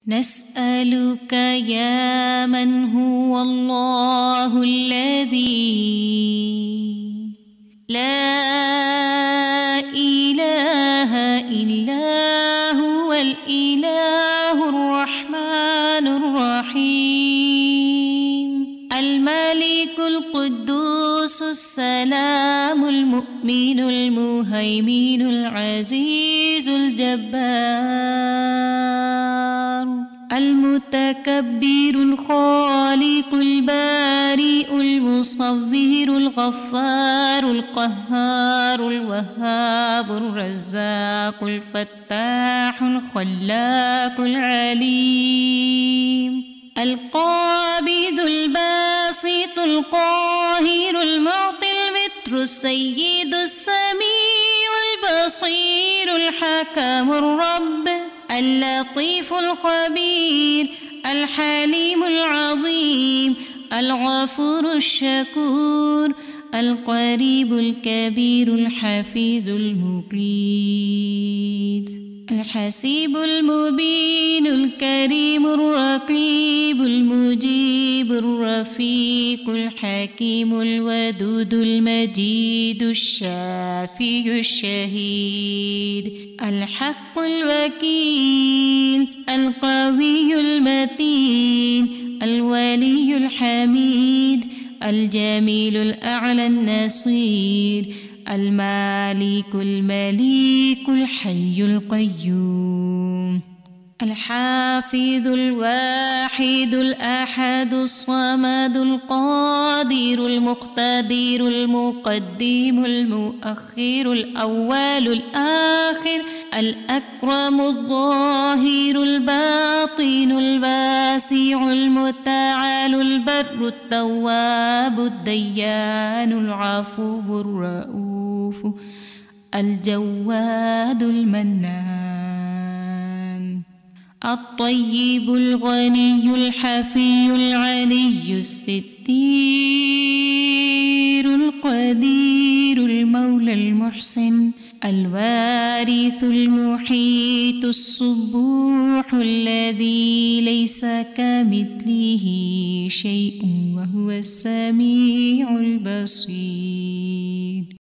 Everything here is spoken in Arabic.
نسألك يا من هو الله الذي لا إله إلا هو الإله الرحمن الرحيم الملك القدوس السلام المؤمن المهيمن العزيز الجبار المتكبر الخالق البارئ المصور الغفار القهار الوهاب الرزاق الفتاح الخلاق العليم القابض الباسط القاهر المعطي المتر السيد السميع البصير الحكم الرب اللطيف الخبير الحليم العظيم الغفور الشكور القريب الكبير الحفيظ المقيت الحسيب المبين الكريم الرقيب المجيب الرفيق الحكيم الودود المجيد الشافي الشهيد الحق الوكيل القوي المتين الولي الحميد الجميل الأعلى النصير المالك المليك الحي القيوم الحافظ الواحد الأحد الصمد القادر المقتدر المقدم المؤخر الأول الآخر الأكرم الظاهر الباطن الواسع المتعال البر التواب الديان العفو الرؤوف الجواد المنان الطيب الغني الحفي العلي الستير القدير المولى المحسن الوارث المحيط الصبوح الذي ليس كمثله شيء وهو السميع البصير.